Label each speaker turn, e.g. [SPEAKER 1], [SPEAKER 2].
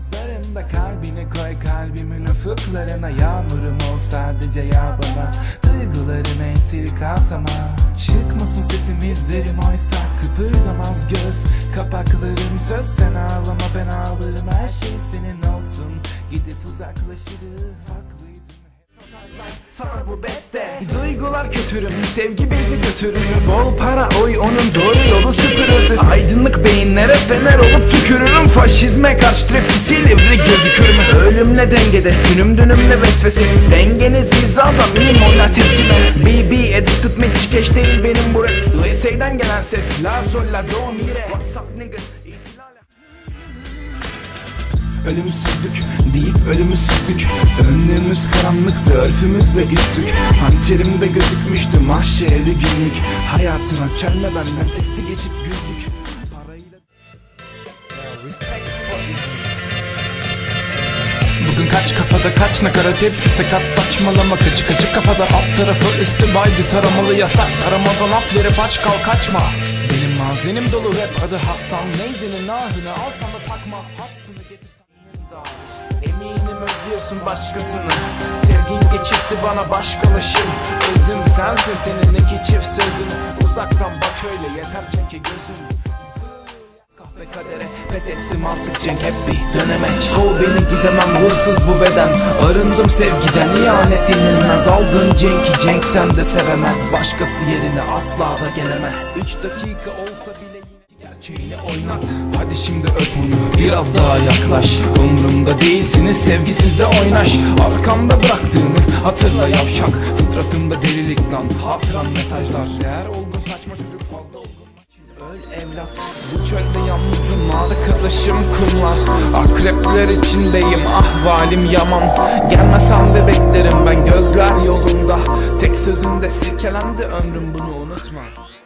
[SPEAKER 1] Omuzlarımda kalbini koy, kalbimin ufuklarına. Yağmurum ol sadece ya bana, duygularını esir kalsama. Çıkmasın sesim, izlerim oysa kıpırdamaz göz kapaklarım. Söz sen ağlama, ben ağlarım, her şey senin olsun. Gidip uzaklaşırız, haklıydım. Sana bu beste. Duygular kötürüm, sevgi bizi götürür. Bol para oy, onun doğru yolu süpürürdü. Aydınlık beyinlere fener olup tükürürüm. Faşizme karşı trapçi silivri gözükür mü? Ölümle dengede, dünüm dünümle vesvese. Dengeniz hizada, minim oynar tepkime. BB addicted meçhikeş değil benim bu rap. USA'den gelen ses, la sol la do mire. WhatsApp nigga. Ölümsüzlük deyip ölümü süzdük. Önlüğümüz karanlıktı, örfümüzle güttük. Hançerimde gözükmüştü mahşeri günlük. Hayatına çelme benden testi geçip güldük. Parayla... Bugün kaç kafada kaç nakarat, hepsi sakat, saçmalama. Kaçı kaçı kafada, alt tarafı üstü baydı taramalı. Yasak taramadan hap verip aç kal, kaçma. Benim mazenim dolu rap, adı Hasan. Neyzenin ahını alsan da takmaz, hassını getirsen. Eminim özlüyorsun başkasını. Sevgin geçirtti bana başkalaşım. Özüm sensin, seninleki çift sözün. Uzaktan bak öyle yeter çünkü gözüm. Kahve kadere pes ettim artık cenk, hep bir dönemeç. Kov beni gidemem, hırsız bu beden. Arındım sevgiden, ihanet inilmez. Aldığın cenki cenkten de sevemez. Başkası yerine asla da gelemez. 3 dakika olsa bile gerçeğini oynat. Hadi şimdi öp onu, biraz daha yaklaş. Umrumda değilsiniz, sevgisizde oynaş. Arkamda bıraktığını hatırla yavşak. Fıtratımda delilik lan, hatıran mesajlar. Eğer olgun saçma çocuk fazla olgunlar. Öl evlat, bu çölde yalnızım, arkadaşım kumlar. Akrepler içindeyim, ahvalim yaman. Gelmesem de beklerim ben, gözler yolunda. Tek sözünde silkelendi ömrüm, bunu unutma.